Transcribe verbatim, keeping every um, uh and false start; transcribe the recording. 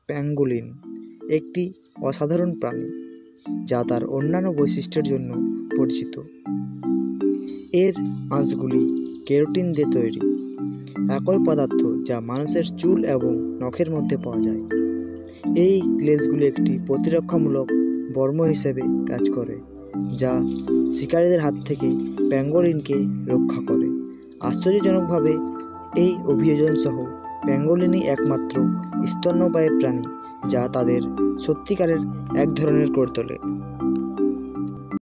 Pangolin একটি অসাধারণ প্রাণী যা তার অন্যান্য বৈশিষ্ট্যের জন্য পরিচিত। এর আঁশগুলি কেরাটিন দিয়ে তৈরি, একই পদার্থ যা মানুষের চুল এবং নখের মধ্যে পাওয়া যায়। এই লেজগুলি একটি প্রতিরক্ষামূলক বর্ম হিসেবে কাজ করে, যা শিকারীদের হাত থেকে প্যাঙ্গোলিনকে রক্ষা করে। আশ্চর্যজনকভাবে এই অভিযোজন সহ প্যাঙ্গোলিনই একমাত্র স্তন্যপায়ী প্রাণী যা তাদের সত্যিকারের এক ধরনের করে তোলে।